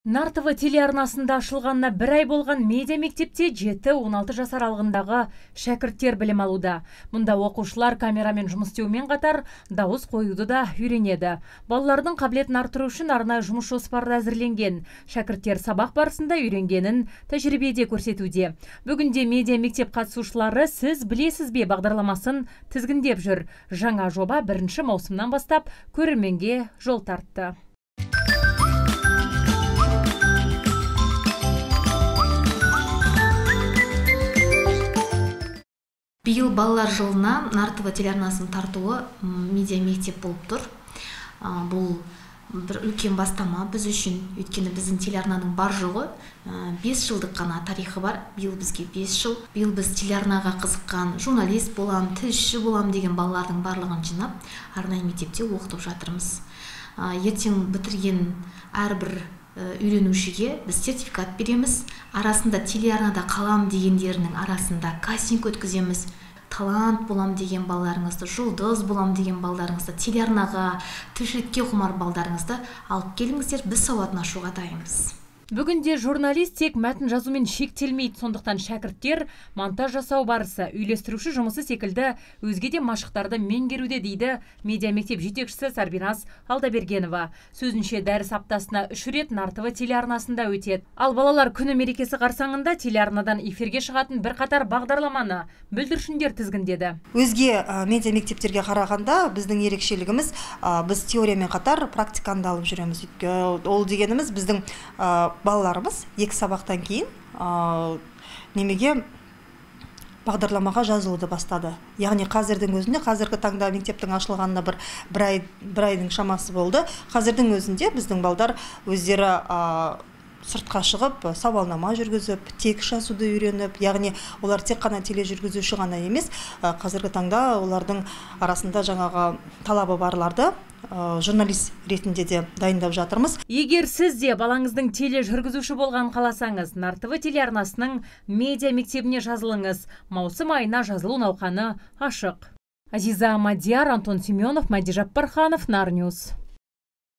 Нартова телеарнасында ашылғанына бір ай болған медиа мектепте 7-16 жас аралығындағы шәкірттер білім алуда. Мұнда оқушылар камерамен жұмыс істеумен қатар дауыс қоюды да үйренеді. Балалардың қабілетін арттыру үшін арнайы жұмыс жоспары әзірленген. Шәкірттер сабақ барысында үйренгенін тәжірибеде көрсетуде. Бүгінде медиа мектеп қатысушылары "Сіз білесіз бе" бағдарламасын тізгіндеп жүр. Жаңа жоба 1 маусымнан бастап көрерменге жол тартты. Биыл балалар жылына Нартова телеарнасын тартуы медиа мектеп болып тұр. Бұл бір үлкен бастама біз үшін, өйткені біздің телеарнаның бар жоғы 5 жылдық қана тарихы бар. Биыл бізге 5 жыл. Биыл біз телеарнаға қызыққан журналист болам, тілші болам деген балалардың барлығын жинап, арнайы мектепте оқытып жатырмыз. Ертең бітірген әрбір үйренушіге біз сертификат береміз. Арасында телеарнада қалам дегендерінің арасында кастинг өткіземіз. Талант болам деген балаларыңызды, жұлдыз болам деген балаларыңызды, телеарнаға, тілшілікке құмар балаларыңызды алып келіңіздер, біз сауатын ашуға дайынбыз. Бүгінде журналист тек мәтін жазумен шектелмейді, сондықтан шәкірттер монтаж жасау барысы, үйлестіруші жұмысы секілді өзге де машықтарды меңгеруде дейді медиа мектеп жетекшісі Сарбиназ Алдабергенова. Сөзінше дәріс аптасына 3 рет Нартова телеарнасында өтеді. Ал балалар күні мерекесі қарсаңында телеарнадан эфирге шығатын бір қатар бағдарламаны бүлдіршіндер тізгіндеді. Өзге медиа мектептерге қарағанда біздің ерекшелігіміз, біз теориямен қатар практиканы алып жүреміз. Ол дегеніміз біздің балаларымыз 2 сабақтан кейін немеге бағдарламаға жазылуды бастады. Яғни қазірдің өзінде, қазіргі таңда мектептің ашылғанына бір айдың шамасы болды. Қазірдің өзінде біздің балдар өздері сыртқа шығып, сауалнама жүргізіп, текст жазуды үйреніп, яғни олар тек қана тележүргізуші ғана емес, қазіргі таңда олардың арасында жаңағы талабы барларды журналист ретінде де дайындап жатырмыз. Егер сіз де балаңыздың тележүргізуші болған қаласаңыз, Нартова телеарнасының медиа мектебіне жазылыңыз. Маусым айына жазылу науқаны ашық. Азиза Мадияр, Антон Семенов, Мәди Жаппарханов, Нарньюс.